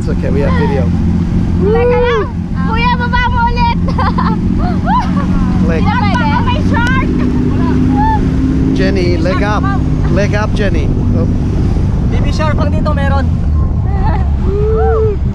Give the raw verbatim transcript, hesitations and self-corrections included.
It's okay, we have video. Teka lang. Kuya, baba mo ulit. Leg. May shark. Jenny, leg up. Leg up, Jenny. Oh. Baby shark lang dito meron.